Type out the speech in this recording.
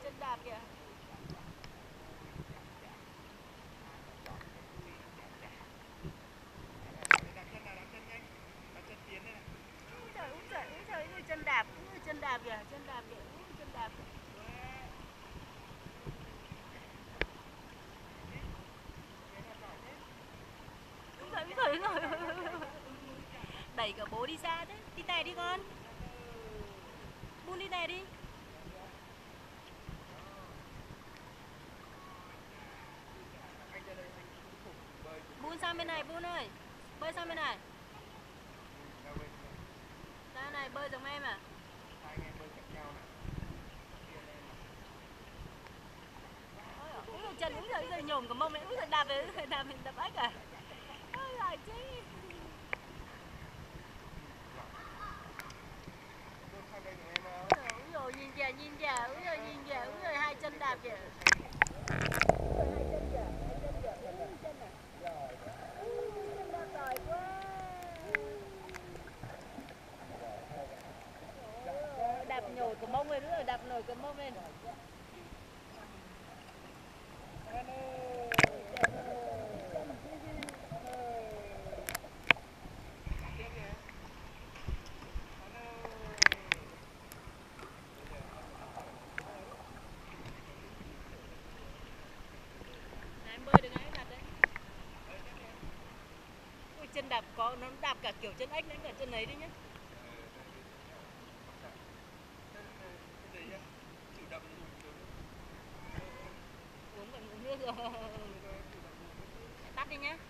chân đạp kìa. Úi trời, chân đạp kìa, chân đạp kìa, chân đạp kìa. Úi trời. Đẩy cả bố đi xa thế, đi tè đi con. Bun đi tè đi. Bun sang bên này, Bun ơi. Bơi sang bên này. Ra này, bơi giống em à? Úi giời chân, úi giời nhổm cả mông đấy, úi giời đạp ếch à? Ôi giời chứ. Úi giời nhìn kìa, úi giời hai chân đạp kìa. Đạp nhồi cái mông lên, nữa đạp nổi cái mông lên. Em bơi được ngay mặt đấy. Ui chân đạp có, nó đạp cả kiểu chân ếch đến cả chân ấy đi nhá. Uống cả ngụm nước rồi. Tắt đi nhá.